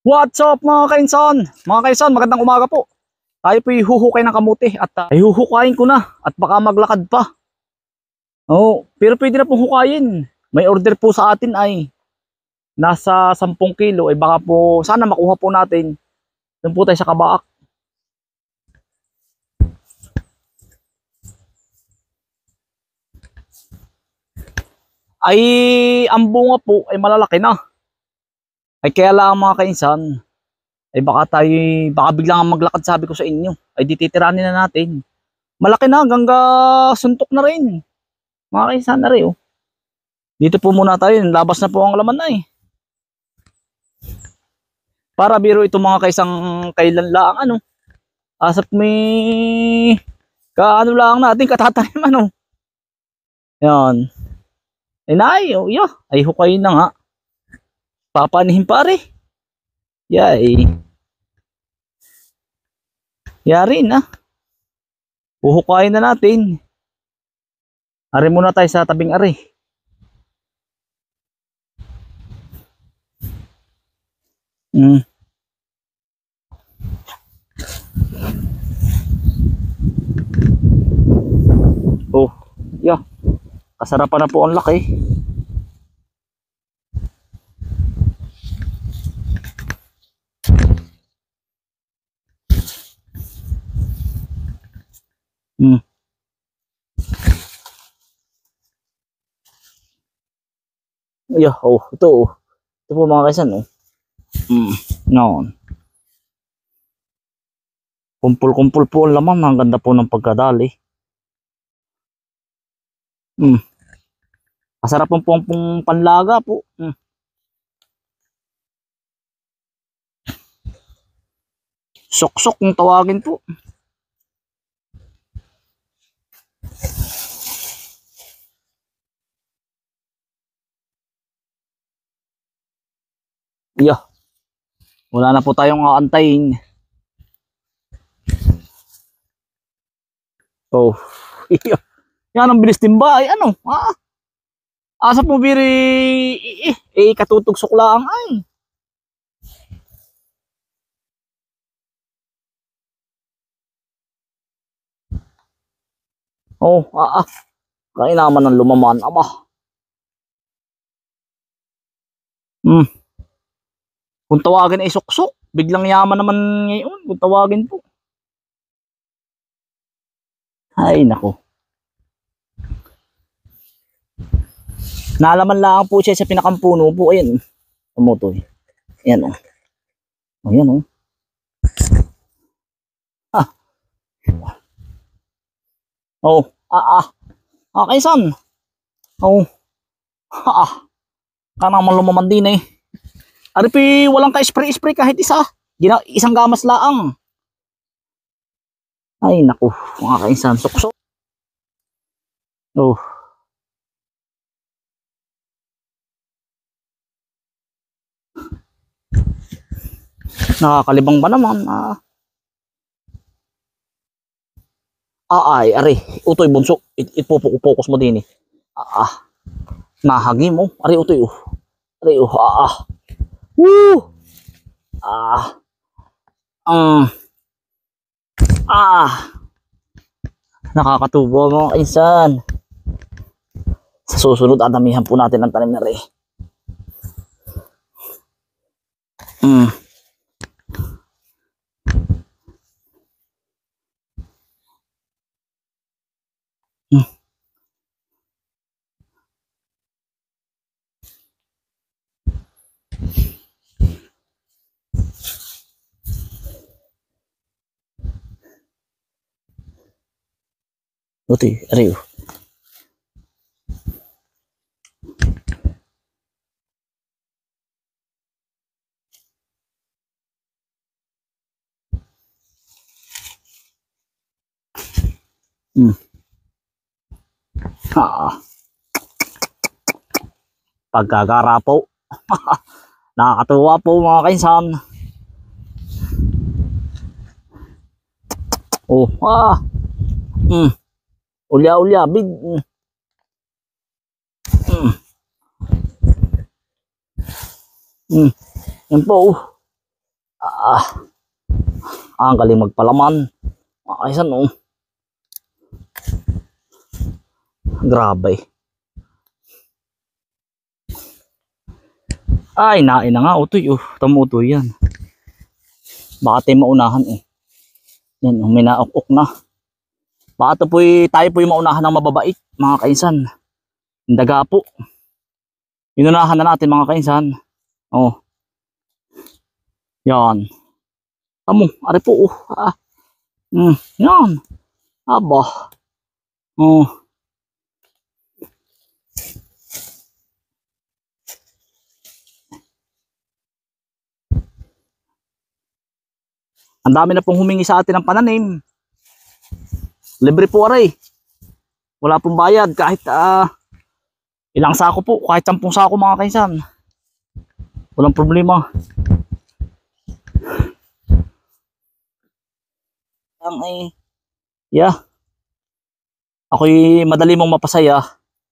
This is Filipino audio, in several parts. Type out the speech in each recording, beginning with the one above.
What's up mga kainsan? Mga kainsan, magandang umaga po. Tayo po ihuhukay ng kamuti at ihuhukayin ko na at baka maglakad pa. Oh, pero pwede na pong hukayin. May order po sa atin ay nasa 10 kilo ay baka po sana makuha po natin. Doon po tayo sa Kabaak. Ay ang bunga po ay malalaki na. Ay kaya lang mga kainsan, ay baka biglang maglakad sabi ko sa inyo. Ay dititiranin na natin. Malaki na hanggang suntok na rin. Mga kainsan na rin oh. Dito po muna tayo, labas na po ang laman na eh. Para biro ito mga kaisang kailan lang ano. Asap may kaano lang natin katatanim ano. Yan. Ay nay, oh, yeah. Ay hukayin na nga. Papanihin pare. Yay. Yari na. Uhukayin na natin. Ari muna tayo sa tabing ari. Oh, yeah. Kasarapan na po ang laki. Yeah, oh, ito oh. Ito po mga kaisan oh. Noon. Kumpul-kumpul po ang laman. Ang ganda po ng pagkadali. Masarap pong panlaga po. Sok-sok kung tawagin po. Yeah. Wala na po tayong aantayin. Oh. Yan ang bilis din ba? Ay ano? Asa po biri katutugsok lang ay. Oh, kain naman ng lumaman ama. Kung tawagin ay suksok, biglang yaman naman ngayon kung tawagin po. Ay nako. Nalaman lang po siya sa pinakampuno po. Ayan. Tumutoy. Ayan o. Ayan o. Oh. Kaisan. Oh. Kanang malumaman din eh. Aripi walang ka-spray-spray kahit isa. Isang gamas laang. Ay naku. Mga kaisan. Suksok. Oh. Nakakalibang ba naman? Ay, ari. Utoy bunso. Ipopokus mo din eh. Nahagi mo. Ari utoy oh. Ari oh. Woo! Nakakatubo mga kaisan. Sa susunod, adamihan po natin ang tanim na rin. Buti, ariyo. Pagkagara po. Nakakatuwa po mga kainsan. Oh, ulya-ulya, big. Yan po. Ah, ang galing magpalaman. Ayun, oh. Grabe. Ay, nain na nga, utoy, oh. Tamutoy yan. Baka tayo maunahan, eh. Yan, may nauk-uk na. Baka tayo po'y maunahan ng mababait, mga kainsan. Daga po. Inunahan na natin, mga kainsan. Oh. Yan. Tamo, ari po, oh. Yan. Aba. Oh. Ang dami na pong humingi sa atin ng pananim. Libre po aray. Wala pong bayad kahit ilang sako po, kahit 10 sako mga kainsan. Walang problema. Yeah. Ako'y madali mong mapasaya.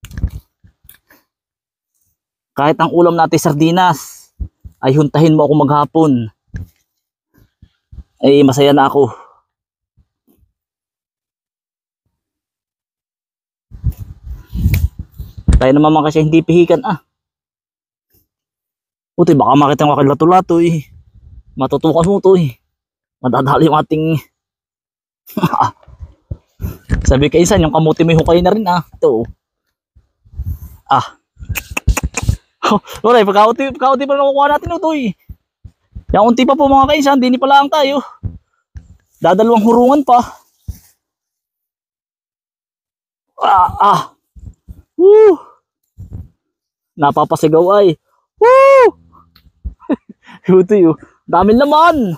Kahit ang ulam natin sardinas, ay huntahin mo ako maghapon. Ay masaya na ako. Tayo naman kasi hindi pihikan Utoy, baka makita ng lato-lato eh. Matutukas mo to eh. Madadali yung ating sabi kainsan, yung kamuti may hukay na rin Ito. Uray, pagkauti pa na nakukuha natin Utoy. Yung unti pa po mga kainsan, dini pa lang tayo. Dadalawang hurungan pa. Woo! Napapasigaw ay. Woo! Utoy, dami laman.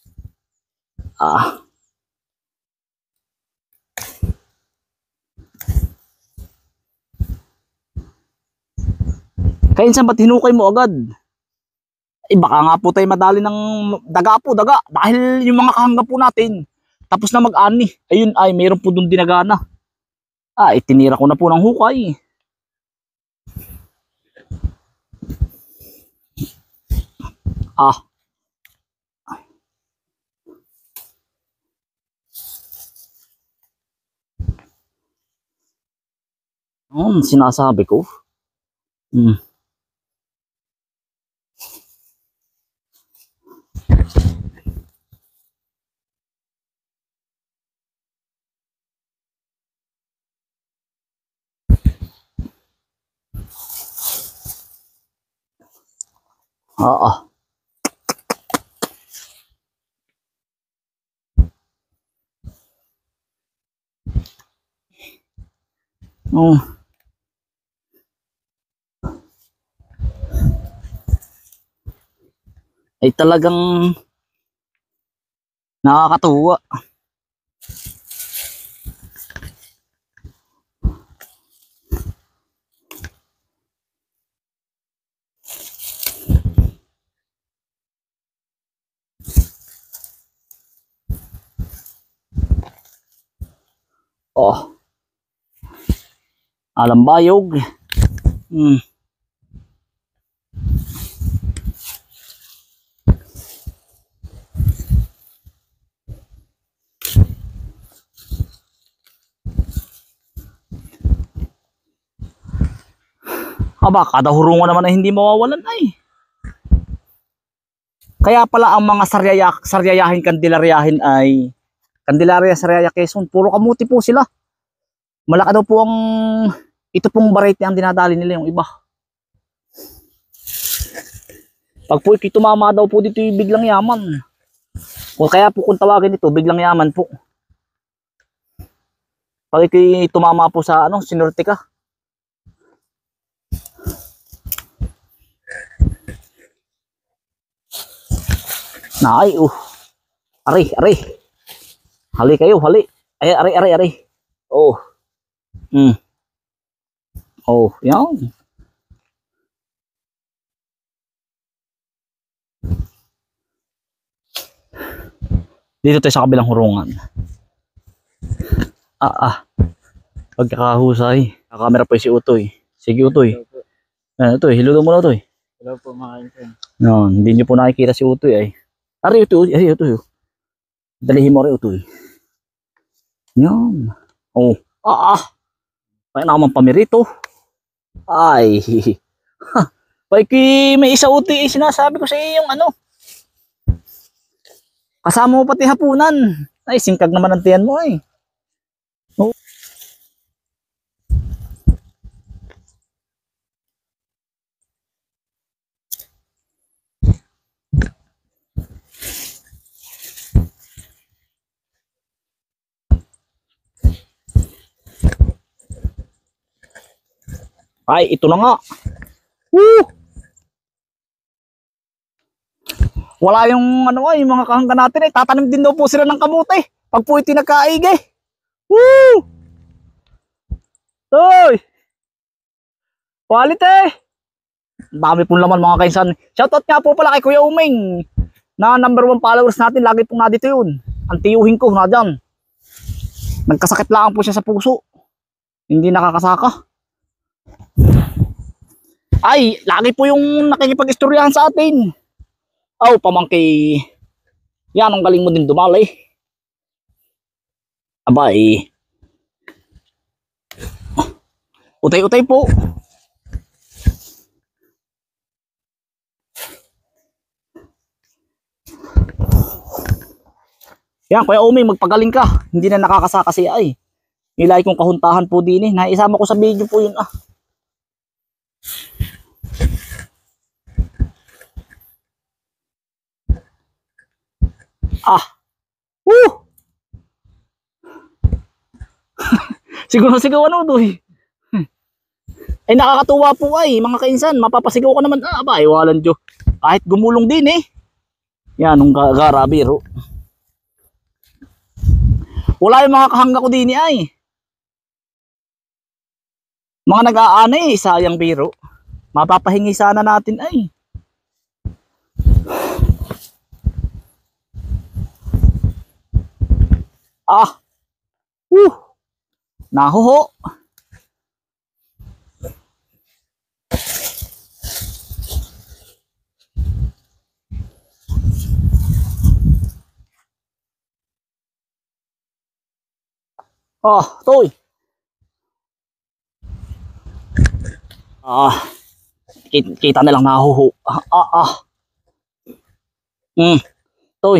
Kainsan, ba't hinukay mo agad? Baka nga po tayo madali ng daga. Dahil yung mga kahangga po natin, tapos na mag-ani. Ayun ay, mayroon po doon dinagana. Itinira ko na po ng hukay. Sinasabi ko. Ay talagang nakakatuwa. Alambayog. Kada hurungan naman ay hindi mawawalan ay. Kaya pala ang mga saryayahin, kandilaryahin ay Candelaria Sariaya Quezon, puro kamuti po sila. Malaki daw po ito pong variety ang dinadali nila yung iba. Pag po tumama daw po dito yung biglang yaman. O kaya po kung tawagin ito, biglang yaman po. Pag tumama po sa sinorte ka. Ay, Ari. Hali kayo, hali. Ay, ari. Yan. Dito tayo sa kabilang hurungan. Pagkakahusay. Kakamera pa si Utoy. Sige Utoy. Utoy, hiludo mo na Utoy. Hello po mga kainsan. Hindi nyo po nakikita si Utoy ay. Ari ito. Dalihin mo rin ito. Yan. Oh. Kaya naman pamirito. Ay. Pagki may isa uti sinasabi ko sa iyo yung ano. Kasama mo pati hapunan. Ay, singkag naman ang tiyan mo eh. Oh. Ay, ito na nga. Woo! Wala yung ano ay, mga kahangga natin eh. Tatanim din daw po sila ng kamote. Pag po iti nagkaigay. Woo! Toy! Quality! Dami pong laman mga kainsan. Shoutout nga po pala kay Kuya Uming. Na #1 followers natin. Lagi pong nadito yun. Ang tiyuhin ko na dyan. Nagkasakit lang po siya sa puso. Hindi nakakasaka. Ay, lagi po yung nakikipag-istoryahan sa atin. Oh, pamangkay. Yan, ang galing mo din dumali. Abay. Utay-utay po. Yan, Kuya Uming, magpagaling ka. Hindi na nakakasaka siya ay. Nilay kong kahuntahan po din eh. Naisama ko sa video po yun ah. Siguro ano to eh. Ay nakakatuwa po ay mga kainsan. Mapapasigaw ka naman. Ay walang Diyo. Kahit gumulong din eh. Yan nung garabiro. Wala yung mga kahangga ko din ay. Mga nag-aana eh. Sayang biro. Mapapahingi sana natin ay. Nahuho. Toy. Kita nilang nahuho. Toy.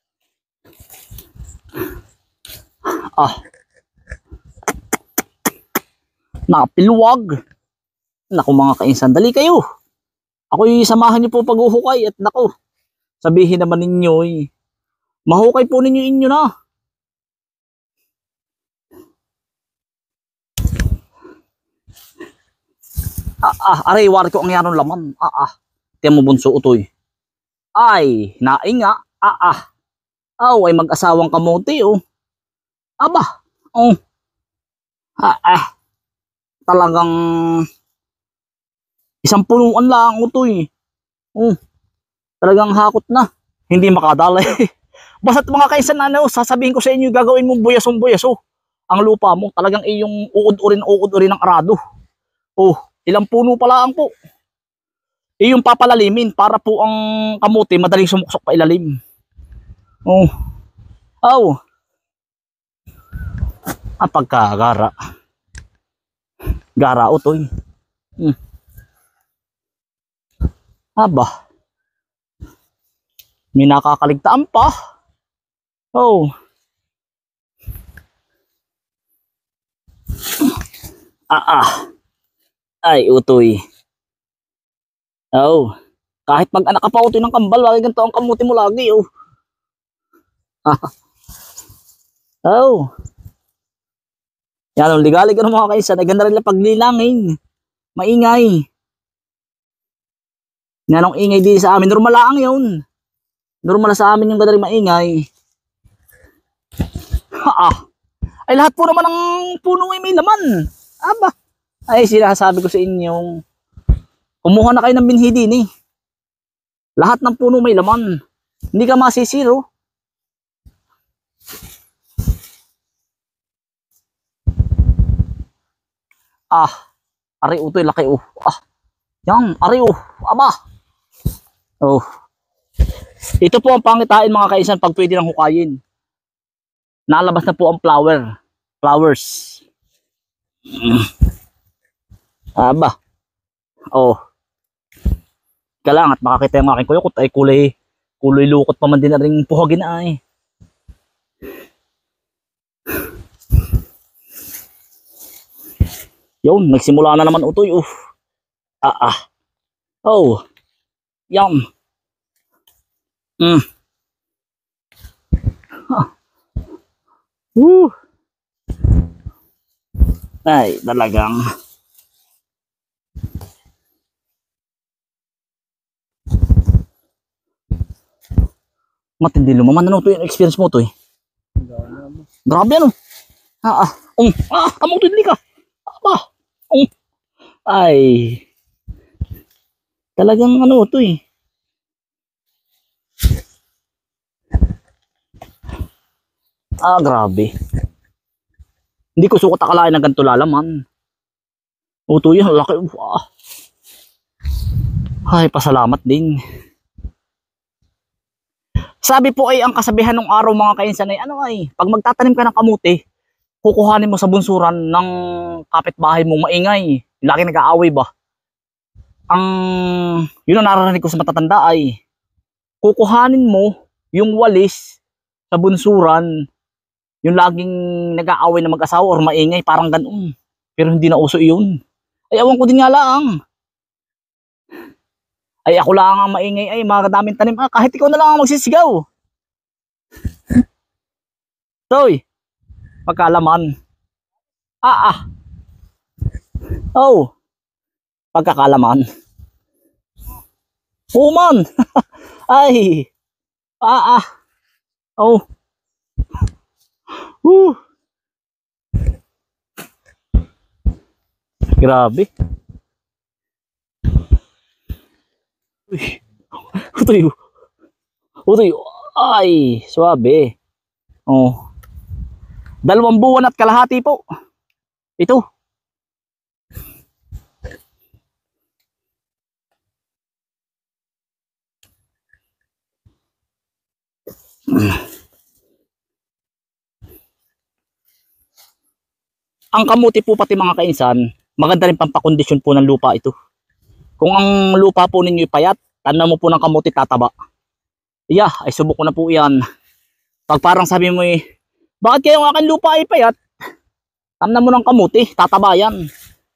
Napiluwag. Naku mga kainsan, dali kayo. Ako'y samahan niyo po pag-uhukay at naku, sabihin naman ninyo eh. Mahukay po ninyo inyo na. Aray, wari ko ang yanong laman. Tiyan mo bunso utoy. Ay, nainga. Ay mag-asawang kamote oh. Aba. Oh. Talagang isang punuan lang utoy. Oh. Talagang hakot na. Hindi makadalay. Basta't mga kaisan ano, sasabihin ko sa inyo, gagawin mo buyaso. Ang lupa mo, talagang iyong uod-urin ng arado. Oh, ilang puno pala ang po. Iyong papalalimin para po ang kamote madaling sumuksok pa ilalim. Oh. Pagkagara. Gara utoy. Aba. May nakakaligtaan pa. Oh. Ay, utoy. Oh. Kahit pag anak ka pa utoy ng kambal, lagi ganito ang kamuti mo lagi, oh. Oh. Yan, ligalig ka ng mga kainsan. Ay ganda rin lang paglilangin. Maingay. Yan ang ingay din sa amin. Normal lang yun. Normal sa amin yung ganda rin maingay. Ay lahat po naman ng puno ay may laman. Aba. Ay sinasabi ko sa inyo. Kumuha na kayo ng binhi din eh. Lahat ng puno may laman. Hindi ka masisiro. Ari utoy laki oh. Yan, ari oh. Aba. Oh. Ito po ang pangitain mga kainsan pag pwede nang hukayin. Nalabas na po ang flowers. Aba. Oh. Kailangan at makakita yung aking kuyukot ay kulay lukot pa man din na rin puhagin ay. Yun, nagsimula na naman utoy. Oh. Yum. Ay, talagang matindi lumaman. Ano to yung experience mo to eh? Grabe ano? Kamutindi ka. Aba. Ay. Talagang ano to eh. Grabe. Hindi ko sukat akalain ng ganito lalaman. Uto yun, laki. Ay, pasalamat din. Sabi po ay ang kasabihan ng araw mga kainsan ay ano ay, pag magtatanim ka ng kamuti, kukuhanin mo sa bunsuran ng kapitbahay mo maingay. Lagi nag-aaway ba? Yun ang naririnig ko sa matatanda ay, kukuhanin mo yung walis sa bunsuran, yung laging nag-aaway na mag-asawa or maingay, parang ganoon. Pero hindi na uso yun. Ay, awan ko din nga lang. Ay, ako lang ang maingay ay mga daming tanim. Kahit ikaw na lang ang magsisigaw. Toy, pagkalaman. Oh, pagkakalaman. Oh man. Ay. Oh. Grabe. Utoy. Ay, swabe. Oh. 2 buwan at kalahati po. Ito. Ang kamuti po pati mga kainsan, maganda rin pampakondisyon po ng lupa ito. Kung ang lupa po ninyo payat, tanda mo po ng kamuti tataba. Ay subok ko na po yan. Pag parang sabi mo bakit kaya yung aking lupa ay payat? Tanda mo ng kamuti, tataba yan.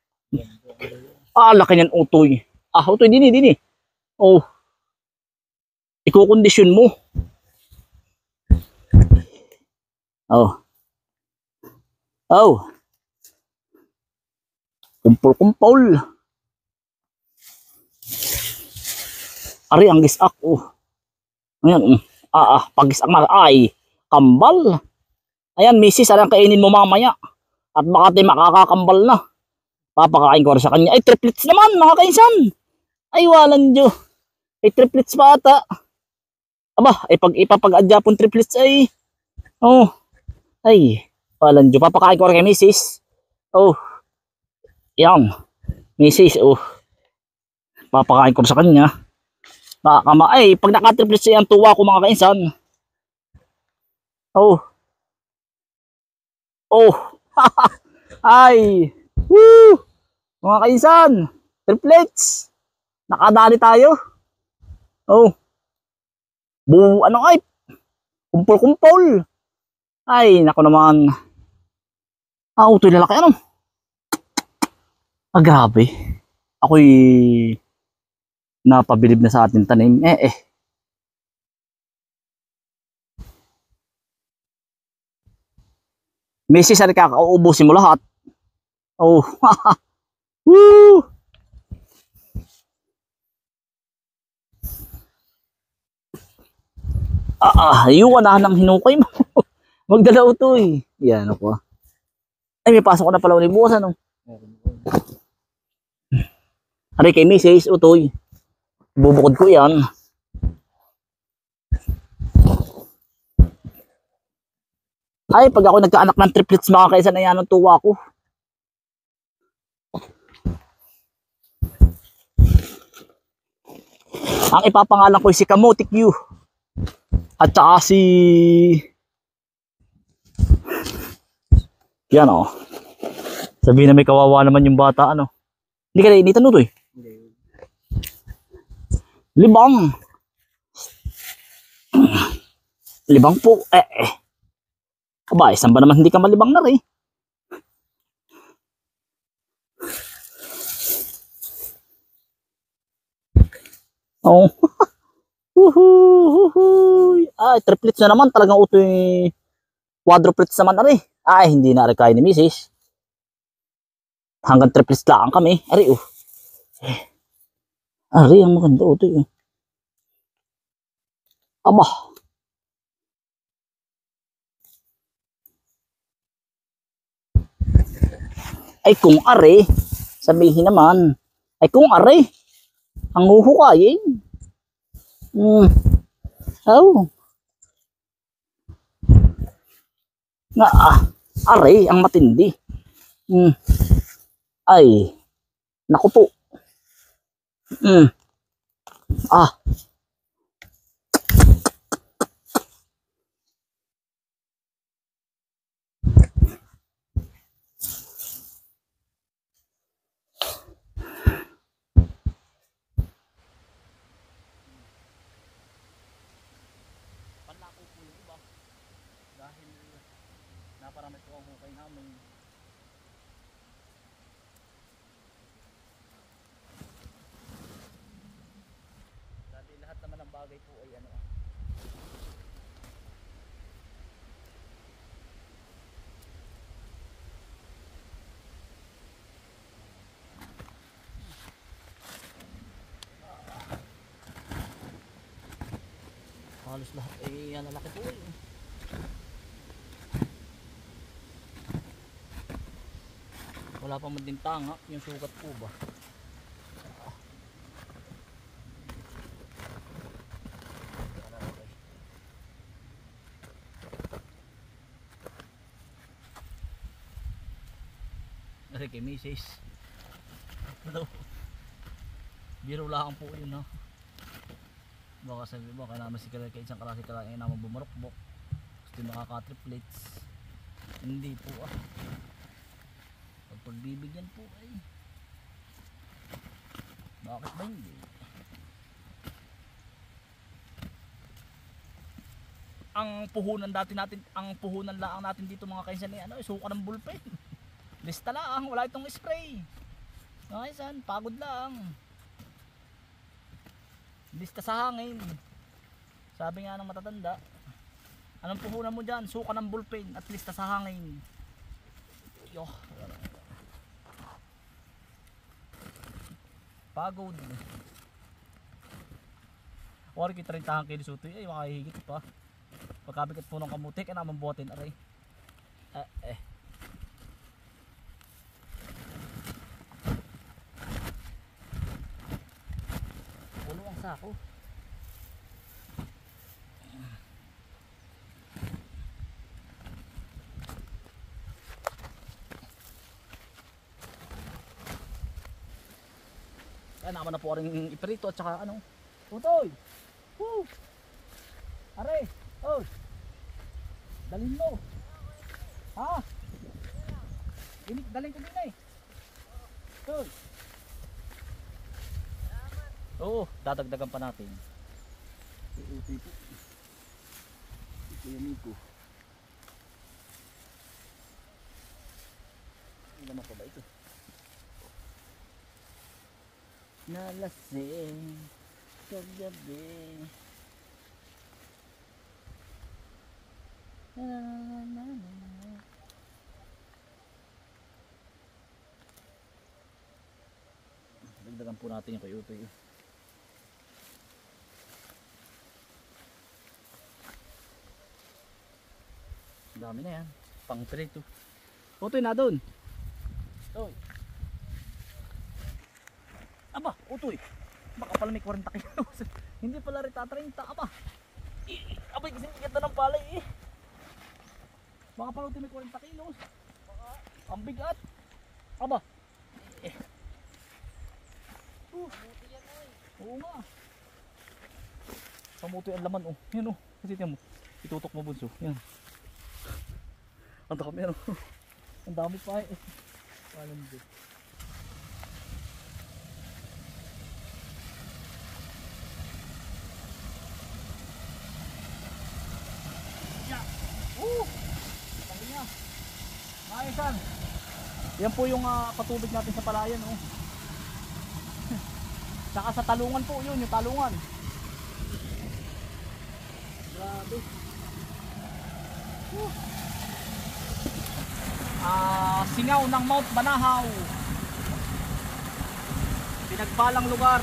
Laki niyan utoy. Utoy, dini. Oh. Ikukondisyon mo. Oh. Kumpol. Ari ang gisak. Ayan. Pag-gisak na ay kambal. Ayan, misis, ang kainin mo mamaya. At baka tayo makakakambal na. Papakain ko rin sa kanya. Ay, triplets naman mga kainsan. Ay, walang Diyo. Ay, triplets pa ata. Aba, ay pag ipapag-adya pong triplets ay. Ay, walang Diyo. Papakain ko rin kay misis. Yan. Misis, papakain ko sa kanya. Ay, pag naka-triplets ay ang tuwa ko mga kainsan. Ay. Woo! Mga kainsan, triplets. Nakadali tayo. Kumpol. Ay, nako naman. Utoy lalaki ano? Grabe. Ako'y napabilib na sa ating tanim. Misis, ari kakaubusin mo lahat. Woo! Yung ng hinukay mo. Magdala ito eh. Yan ako. Ay, may pasok ko na pala ulit bukas ano. Ari kay misis, utoy. Bubukod ko yan. Ay, pag ako nagkaanak ng triplets mga kainsan, ayan ang tuwa ko. Ang ipapangalan ko si Kamuti Q. At saka si... Yan o. Sabihin na may kawawa naman yung bata, ano. Hindi ka nainitan Utoy? Libang. Libang po. Aba, saan ba naman hindi ka malibang na rin? Oh. Triplets na naman. Talagang Utoy. Quadruplets naman na rin. Hindi na rin kaya ni Mrs. Hanggang triplets lang kami. Ang maganda Utoy. Aba. Kung are, sabihin naman. Kung are, ang huhukayin. Are, ang matindi. Naku po. Panlako po yung iba. Dahil naparami po ang hukay namin. Dahil lahat naman ng bagay po ay ano. Halos lahat ay lalaki po eh. Wala pa man din tanga yung sugat po ba. Kasi kay Mrs. Biro lang po yun ha. Baka sabi mo kaya naman si Kalay kaya isang klase kalahin naman bumarokbok. Gusto nakaka-triplets. Hindi po pagbibigyan po ay bakit ba hindi? Ang puhunan lang natin dito mga kainsan ay suka ng bullpen. Lista lang, wala itong spray. Mga kainsan, pagod lang. Lista sa hangin. Sabi nga ng matatanda, anong puhunan mo dyan? Suka ng bullpen at lista sa hangin. Pagod. Wari kita rin tahang kilis Utoy makahigit pa. Pagkabigat po ng kamuti kaya naman buhatin aray. Pulo ang sako. Naman na po rin iprito at saka ano. Utoy! Woo! Are! Dalhin mo! Ha? Dalhin ko din Utoy! Oo, dadagdagan pa natin. Utoy po. Ito yung ko. Ano naman pa ba ito? Nalasing kagabi. Dagdagan po natin yung kayutoy. Dami na yan. Pang prito. Utoy na doon. Utoy. Aba, Utoy. Baka pala may 40 kilos. Hindi pala rita 30. Aba. Abay kasi ikat na ng palay eh. Baka pala Utoy may 40 kilos. Ang bigat. Aba. Buti yan Oo nga. Kamutoy ang laman oh. Yan oh. Kasi tiyan mo. Itutok mo bunso. Yan. Ang takap yan oh. Ang dami pa eh. Alam mo. Yeah. Sabi niya. Maisan. Yan po yung patubig natin sa palayan oh. Saka sa talungan po yun, yung talungan. Grabe. Singaw ng Mount Banahaw. Pinagpalang lugar.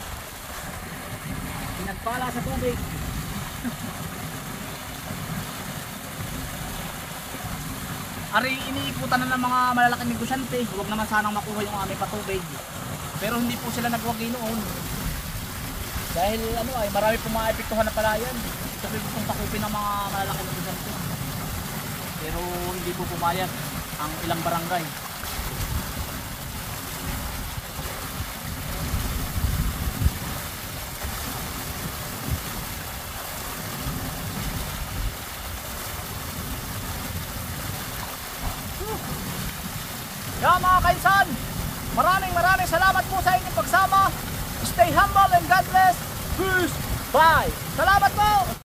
Pinagpala sa tubig. Ari, iniikutan na ng mga malalaking negosyante. Huwag naman sanang makuha yung aming patubig. Pero hindi po sila nagwagi noon. Dahil ano ay marami pong maepektuhan na palayan. Ito po itong sakupin ng mga malalaking negosyante. Pero hindi po pumayag ang ilang barangay. Kaya mga kainsan, maraming salamat po sa inyong pagsama. Stay humble and God bless. Peace. Bye. Salamat po.